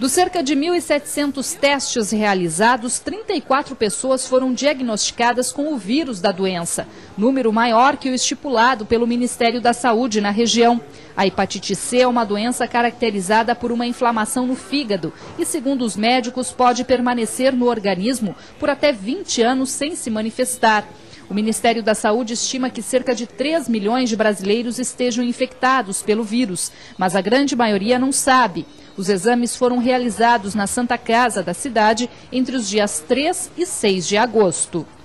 Dos cerca de 1.700 testes realizados, 34 pessoas foram diagnosticadas com o vírus da doença, número maior que o estipulado pelo Ministério da Saúde na região. A hepatite C é uma doença caracterizada por uma inflamação no fígado e, segundo os médicos, pode permanecer no organismo por até 20 anos sem se manifestar. O Ministério da Saúde estima que cerca de 3 milhões de brasileiros estejam infectados pelo vírus, mas a grande maioria não sabe. Os exames foram realizados na Santa Casa da cidade entre os dias 3 e 6 de agosto.